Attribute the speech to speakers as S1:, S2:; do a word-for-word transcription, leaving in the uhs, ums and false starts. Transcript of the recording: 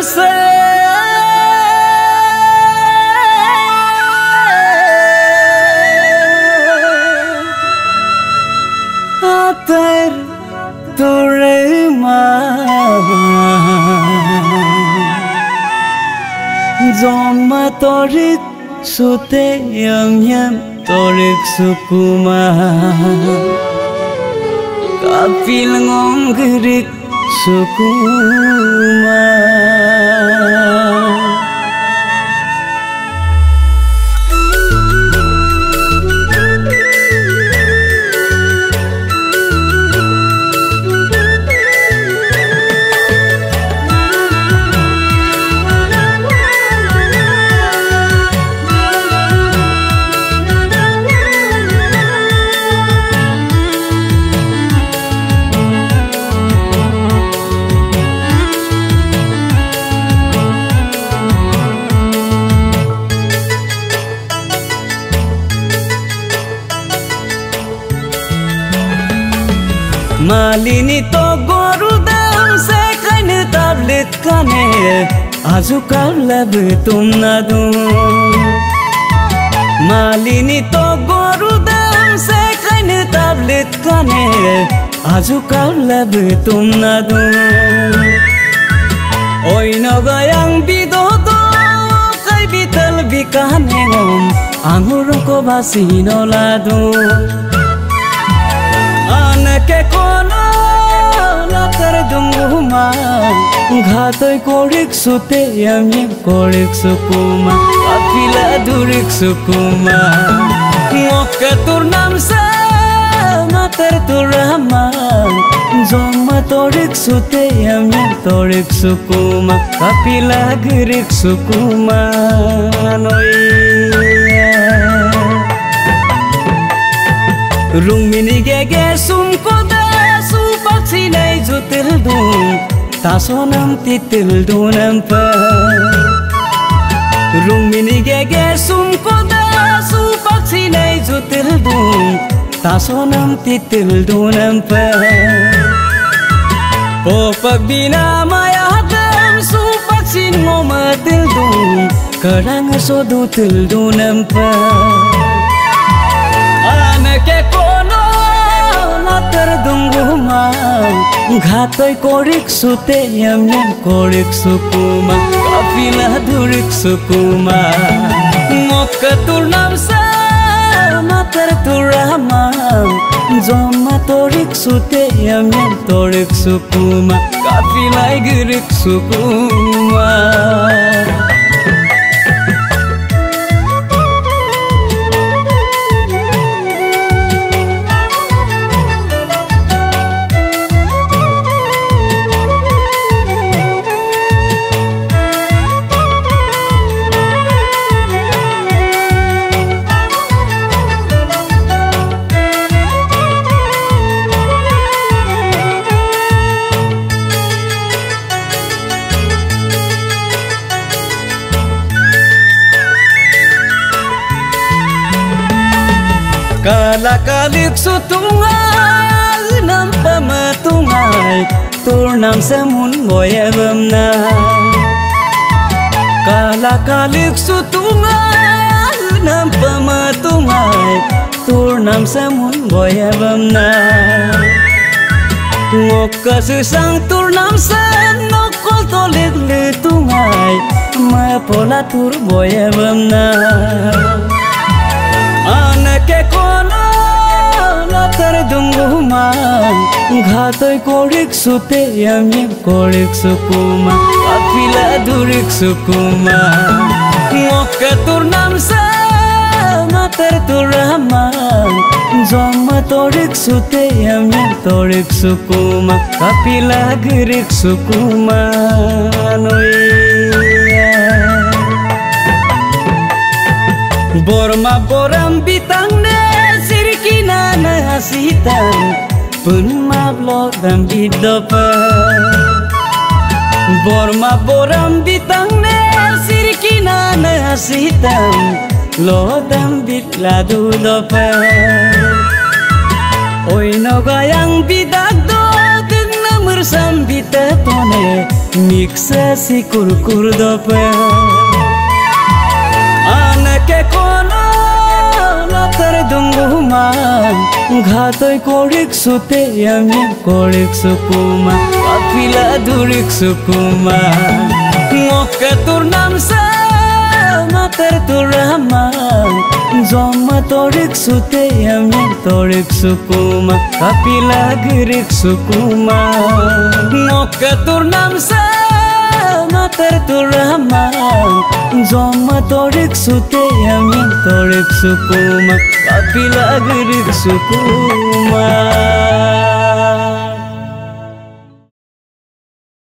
S1: se atar turema Zoma torik sute yang yam torik sukuma Kapil ngom gerik sukuma Malini to goru dam se kain tablet kane azu kalab tum nadu Malini to goru dam se kain tablet kane azu kalab tum nadu Oi noga yang bidodo kai bital bikane ngom angur ko basino ladu Anake kono latar dunguma Ghatoi korik sute yamye korik sukuma Apila durik sukuma Ngoka turnam sa matar turama Zoma torik sute yamye torik sukuma Apila girik sukuma Rung mini gege sum koda su paksi nai jutil dum tasonam titil dunam pa Rung mini gege sum koda su paksi nai jutil dum tasonam titil dunam pa Popak bina maya dam su paksi ngomatil dum karang sodu til dunam pa Anake kono latar dunguma Ghatoi korik sute yamye korik sukuma Kapila durik sukuma Ngoka turnam sa matar turama Zoma torik sute yamye torik sukuma Kapila girik sukuma Kala kalik sutungai nampa matungai turnam samun boyabam na Kala kalik sutungai nampa matungai turnam samun boyabam na Ngoka susang turnam san nokol tolik litungai mapola tur boyabam na Anake kono latar dunguma Ghatoi korik sute yamye korik sukuma Apila durik sukuma Ngoka turnam sa matar turama Zoma torik sute yamye torik sukuma Apila girik sukuma Borma boram bitang ne sirkina na hasitan Pun mablo dam bidopa Borma boram bitang ne sirkina na hasitan Lo dam bit ladu dopa Oi noga yang bidak do Tigna mersam bitatone miksa si kur-kur dope anake kono latar dunguma ghatoi korik sute yami korik sukuma kapila durik sukuma ngoke tur nam sa matar turama Zoma torik sute yami torik sukuma kapila girik sukuma ngoke tur nam sa matar turama Zoma torik sute yami torik sukuma kapila girik sukuma